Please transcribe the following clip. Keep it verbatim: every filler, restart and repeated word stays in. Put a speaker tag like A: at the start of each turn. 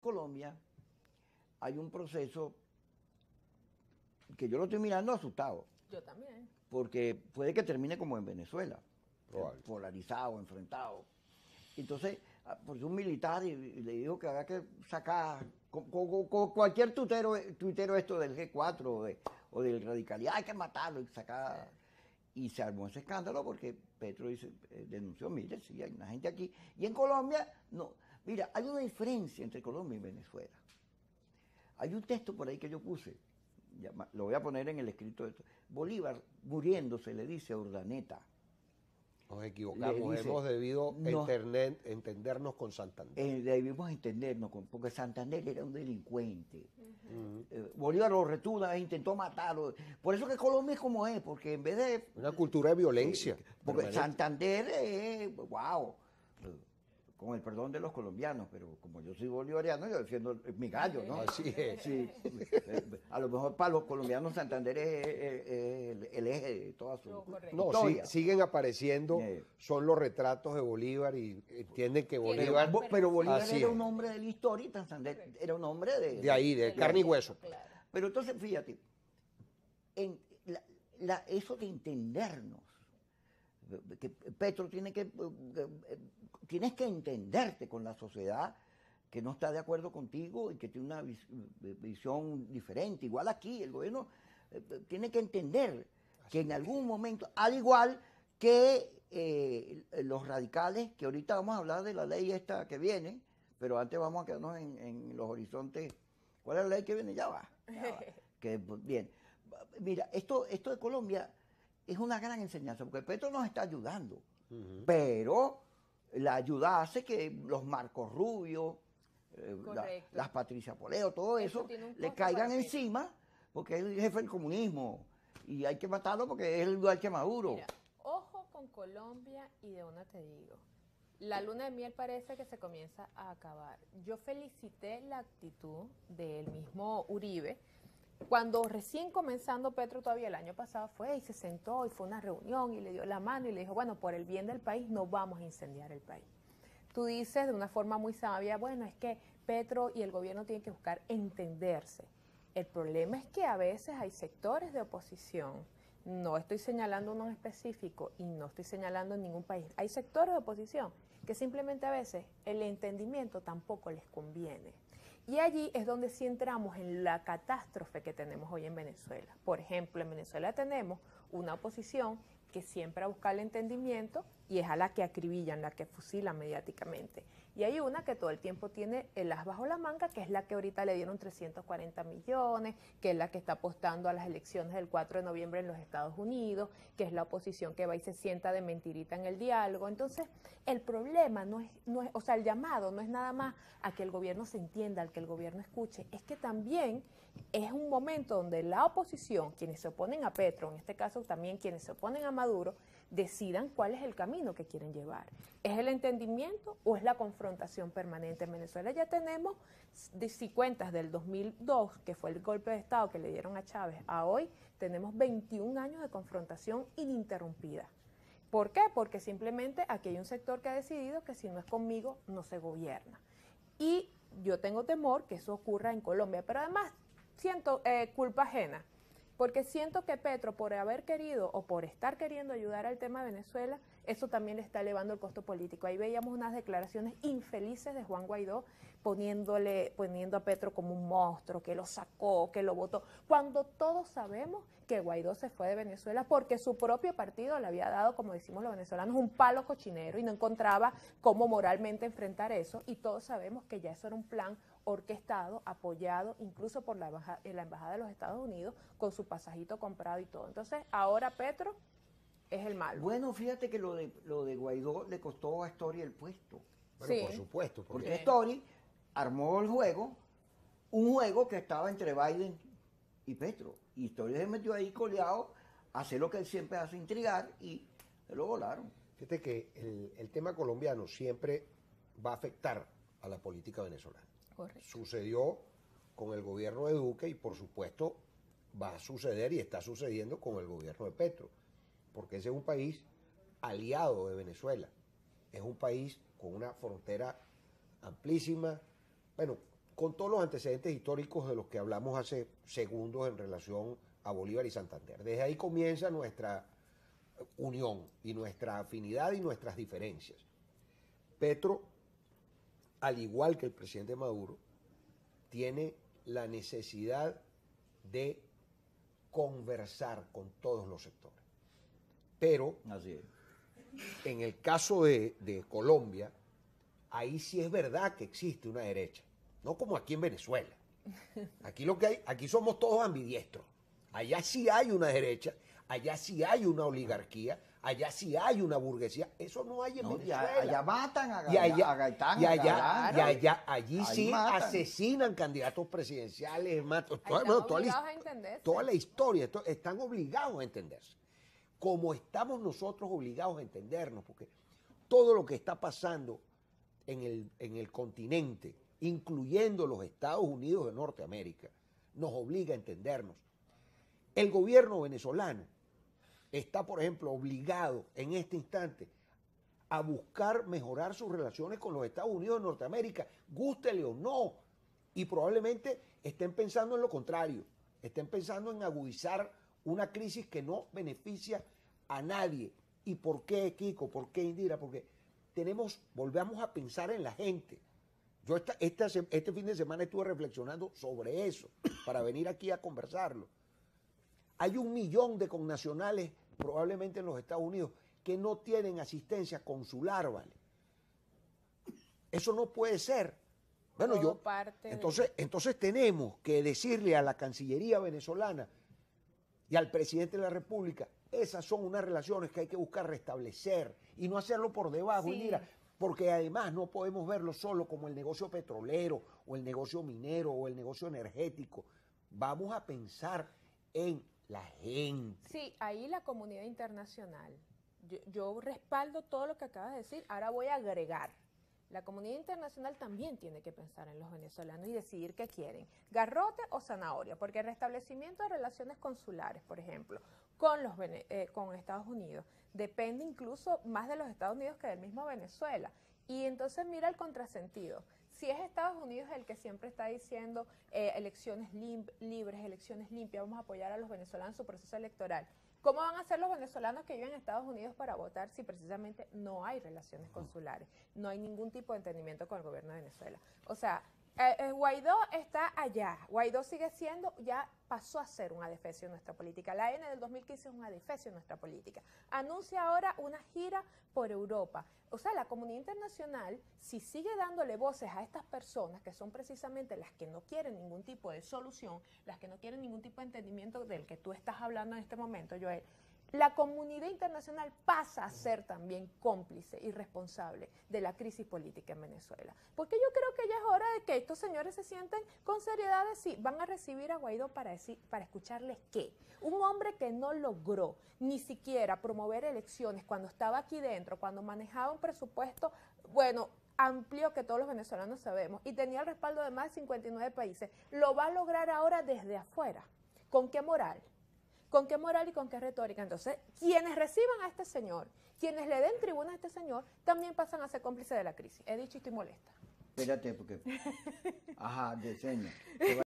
A: Colombia hay un proceso que yo lo estoy mirando asustado.
B: Yo también.
A: Porque puede que termine como en Venezuela,
C: Probable.
A: polarizado, enfrentado. Entonces, pues un militar y, y le dijo que había que sacar, con, con, con cualquier tuitero, tuitero esto del G cuatro o, de, o del radicalidad, hay que matarlo y sacar. Y se armó ese escándalo porque Petro dice, eh, denunció, mire, sí, hay una gente aquí. Y en Colombia, no. Mira, hay una diferencia entre Colombia y Venezuela. Hay un texto por ahí que yo puse, lo voy a poner en el escrito de esto. Bolívar, muriéndose, le dice a Urdaneta.
C: Nos equivocamos,
A: dice,
C: hemos debido
A: no,
C: entender, entendernos con Santander.
A: Eh, debimos entendernos, con, porque Santander era un delincuente. Uh-huh. eh, Bolívar lo retuvo e intentó matarlo. Por eso que Colombia es como es, porque en vez de...
C: Una cultura de violencia.
A: Eh, porque permanente. Santander es, wow, con el perdón de los colombianos, pero como yo soy bolivariano, yo defiendo mi gallo, ¿no?
C: Así es.
A: Sí, a lo mejor para los colombianos Santander es, es, es el eje de toda su
C: No, sí, siguen apareciendo, eh. son los retratos de Bolívar y entienden que Bolívar...
A: Pero, pero Bolívar era es. un hombre de la historia y Santander era un hombre de...
C: De ahí, de, de carne y hueso.
A: Claro. Pero entonces, fíjate, en la, la, eso de entendernos, que Petro tiene que, tienes que entenderte con la sociedad que no está de acuerdo contigo y que tiene una visión diferente. Igual aquí, el gobierno tiene que entender que en algún momento, al igual que eh, los radicales, que ahorita vamos a hablar de la ley esta que viene, pero antes vamos a quedarnos en, en los horizontes. ¿Cuál es la ley que viene? Ya va. Ya va. Que, bien. Mira, esto, esto de Colombia es una gran enseñanza, porque Petro nos está ayudando, uh-huh. pero la ayuda hace que los Marcos Rubio, eh, la, las Patricia Poleo, todo eso, eso le caigan encima, porque es el jefe del comunismo, y hay que matarlo porque es igual que Maduro.
B: Mira, ojo con Colombia, y de una te digo, la luna de miel parece que se comienza a acabar. Yo felicité la actitud del mismo Uribe, cuando recién comenzando Petro todavía el año pasado fue y se sentó y fue a una reunión y le dio la mano y le dijo, bueno, por el bien del país no vamos a incendiar el país. Tú dices de una forma muy sabia, bueno, es que Petro y el gobierno tienen que buscar entenderse. El problema es que a veces hay sectores de oposición, no estoy señalando uno en específico y no estoy señalando en ningún país, hay sectores de oposición que simplemente a veces el entendimiento tampoco les conviene. Y allí es donde sí entramos en la catástrofe que tenemos hoy en Venezuela. Por ejemplo, en Venezuela tenemos una oposición que siempre a buscar el entendimiento y es a la que acribillan, la que fusilan mediáticamente. Y hay una que todo el tiempo tiene el as bajo la manga, que es la que ahorita le dieron trescientos cuarenta millones, que es la que está apostando a las elecciones del cuatro de noviembre en los Estados Unidos, que es la oposición que va y se sienta de mentirita en el diálogo. Entonces, el problema no es, no es, o sea, el llamado no es nada más a que el gobierno se entienda, al que el gobierno escuche, es que también es un momento donde la oposición, quienes se oponen a Petro, en este caso también quienes se oponen a Maduro, decidan cuál es el camino que quieren llevar. ¿Es el entendimiento o es la confrontación permanente? En Venezuela ya tenemos, si cuentas del dos mil dos, que fue el golpe de Estado que le dieron a Chávez, a hoy tenemos veintiún años de confrontación ininterrumpida. ¿Por qué? Porque simplemente aquí hay un sector que ha decidido que si no es conmigo, no se gobierna. Y yo tengo temor que eso ocurra en Colombia, pero además siento eh, culpa ajena. Porque siento que Petro, por haber querido o por estar queriendo ayudar al tema de Venezuela, eso también le está elevando el costo político. Ahí veíamos unas declaraciones infelices de Juan Guaidó poniéndole, poniendo a Petro como un monstruo, que lo sacó, que lo votó, cuando todos sabemos que Guaidó se fue de Venezuela porque su propio partido le había dado, como decimos los venezolanos, un palo cochinero y no encontraba cómo moralmente enfrentar eso, y todos sabemos que ya eso era un plan orquestado, apoyado incluso por la embajada, la embajada de los Estados Unidos, con su pasajito comprado y todo. Entonces, ahora Petro es el malo.
A: Bueno, fíjate que lo de lo de Guaidó le costó a Story el puesto.
C: Bueno,
B: sí.
C: por supuesto.
A: Porque, porque Story armó el juego, un juego que estaba entre Biden y Petro. Y Story se metió ahí coleado a hacer lo que él siempre hace, intrigar, y se lo volaron.
C: Fíjate que el, el tema colombiano siempre va a afectar a la política venezolana.
B: Correcto.
C: Sucedió con el gobierno de Duque y por supuesto va a suceder y está sucediendo con el gobierno de Petro, porque ese es un país aliado de Venezuela, es un país con una frontera amplísima, bueno, con todos los antecedentes históricos de los que hablamos hace segundos en relación a Bolívar y Santander. Desde ahí comienza nuestra unión y nuestra afinidad y nuestras diferencias. Petro, al igual que el presidente Maduro, tiene la necesidad de conversar con todos los sectores. Pero,
A: Así es.
C: en el caso de, de Colombia, ahí sí es verdad que existe una derecha, no como aquí en Venezuela. Aquí lo que hay, aquí somos todos ambidiestros. Allá sí hay una derecha, allá sí hay una oligarquía, allá sí hay una burguesía. Eso no hay en
A: No,
C: Venezuela.
A: ya- allá matan a,
C: y allá,
A: a Gaitán,
C: y
A: a
C: allá,
A: Galán.
C: y allá, allí
A: Ahí
C: sí
A: matan.
C: asesinan candidatos presidenciales, matan,
B: Ahí
C: toda,
B: están
C: bueno, toda la,
B: obligados
C: his-
B: a entenderse.
C: toda la historia, to- están obligados a entenderse. Como estamos nosotros obligados a entendernos, porque todo lo que está pasando en el, en el continente, incluyendo los Estados Unidos de Norteamérica, nos obliga a entendernos. El gobierno venezolano está, por ejemplo, obligado en este instante a buscar mejorar sus relaciones con los Estados Unidos de Norteamérica, gústele o no, y probablemente estén pensando en lo contrario, estén pensando en agudizar una crisis que no beneficia a nadie. ¿Y por qué, Kiko? ¿Por qué, Indira? Porque tenemos, volvamos a pensar en la gente. Yo esta, esta, este fin de semana estuve reflexionando sobre eso para venir aquí a conversarlo. Hay un millón de connacionales, probablemente en los Estados Unidos, que no tienen asistencia consular, ¿vale? Eso no puede ser. Bueno,
B: Todo
C: yo,
B: parte de-
C: entonces, entonces tenemos que decirle a la Cancillería venezolana y al presidente de la República, esas son unas relaciones que hay que buscar restablecer y no hacerlo por debajo.
B: Sí.
C: Y mira, porque además no podemos verlo solo como el negocio petrolero o el negocio minero o el negocio energético. Vamos a pensar en la gente.
B: Sí, ahí la comunidad internacional. Yo, yo respaldo todo lo que acabas de decir. Ahora voy a agregar. La comunidad internacional también tiene que pensar en los venezolanos y decidir qué quieren, garrote o zanahoria, porque el restablecimiento de relaciones consulares, por ejemplo, con, los, vene- eh, con Estados Unidos, depende incluso más de los Estados Unidos que del mismo Venezuela. Y entonces mira el contrasentido. Si es Estados Unidos el que siempre está diciendo eh, elecciones lim- libres, elecciones limpias, vamos a apoyar a los venezolanos en su proceso electoral, ¿cómo van a hacer los venezolanos que viven en Estados Unidos para votar si precisamente no hay relaciones consulares? No hay ningún tipo de entendimiento con el gobierno de Venezuela. O sea, eh, eh, Guaidó está allá. Guaidó sigue siendo, ya pasó a ser un adefesio en nuestra política. La A N del dos mil quince es un adefesio en nuestra política. Anuncia ahora una gira por Europa. O sea, la comunidad internacional, si sigue dándole voces a estas personas, que son precisamente las que no quieren ningún tipo de solución, las que no quieren ningún tipo de entendimiento del que tú estás hablando en este momento, Joel, la comunidad internacional pasa a ser también cómplice y responsable de la crisis política en Venezuela. Porque yo creo que ya es hora de que estos señores se sienten con seriedad de si van a recibir a Guaidó para, decir, para escucharles qué. Un hombre que no logró ni siquiera promover elecciones cuando estaba aquí dentro, cuando manejaba un presupuesto, bueno, amplio que todos los venezolanos sabemos, y tenía el respaldo de más de cincuenta y nueve países, lo va a lograr ahora desde afuera. ¿Con qué moral? ¿Con qué moral y con qué retórica? Entonces, quienes reciban a este señor, quienes le den tribuna a este señor, también pasan a ser cómplices de la crisis. He dicho y estoy molesta.
A: Espérate, porque... Ajá, diseño.